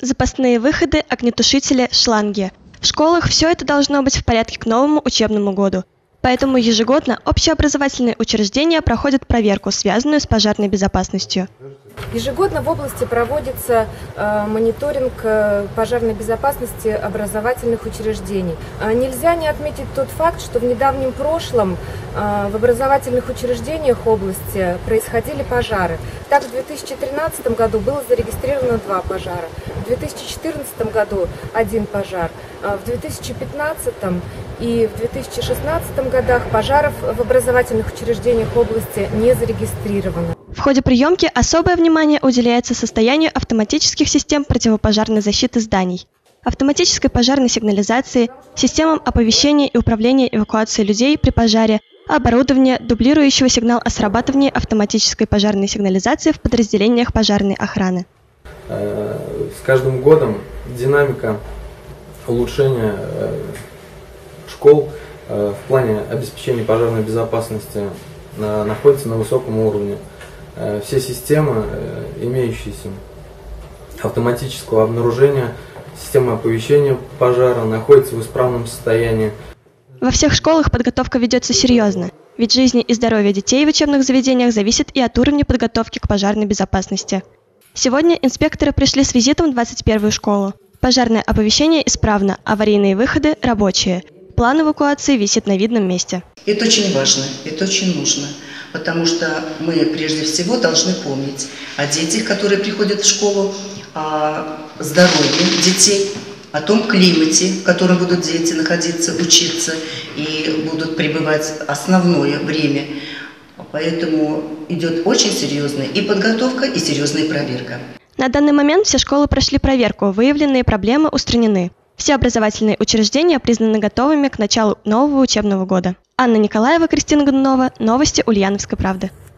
запасные выходы, огнетушители, шланги. В школах все это должно быть в порядке к новому учебному году. Поэтому ежегодно общеобразовательные учреждения проходят проверку, связанную с пожарной безопасностью. Ежегодно в области проводится мониторинг пожарной безопасности образовательных учреждений. Нельзя не отметить тот факт, что в недавнем прошлом в образовательных учреждениях области происходили пожары. Так, в 2013 году было зарегистрировано 2 пожара, в 2014 году 1 пожар, в 2015 и в 2016 годах пожаров в образовательных учреждениях области не зарегистрировано. В ходе приемки особое внимание уделяется состоянию автоматических систем противопожарной защиты зданий, автоматической пожарной сигнализации, системам оповещения и управления эвакуацией людей при пожаре, оборудования, дублирующего сигнал о срабатывании автоматической пожарной сигнализации в подразделениях пожарной охраны. С каждым годом динамика улучшения школ в плане обеспечения пожарной безопасности находится на высоком уровне. Все системы, имеющиеся автоматического обнаружения, система оповещения пожара, находятся в исправном состоянии. Во всех школах подготовка ведется серьезно, ведь жизни и здоровье детей в учебных заведениях зависит и от уровня подготовки к пожарной безопасности. Сегодня инспекторы пришли с визитом в 21-ю школу. Пожарное оповещение исправно, аварийные выходы рабочие. План эвакуации висит на видном месте. Это очень важно, это очень нужно, потому что мы прежде всего должны помнить о детях, которые приходят в школу, о здоровье детей, о том климате, в котором будут дети находиться, учиться и будут пребывать основное время. Поэтому идет очень серьезная и подготовка, и серьезная проверка. На данный момент все школы прошли проверку, выявленные проблемы устранены. Все образовательные учреждения признаны готовыми к началу нового учебного года. Анна Николаева, Кристина Годунова. Новости Ульяновской правды.